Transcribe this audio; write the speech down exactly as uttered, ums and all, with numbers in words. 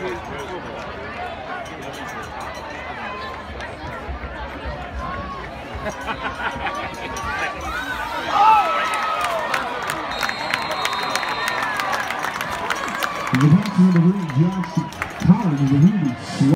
The pass number three, Josh Collins, is a really slow.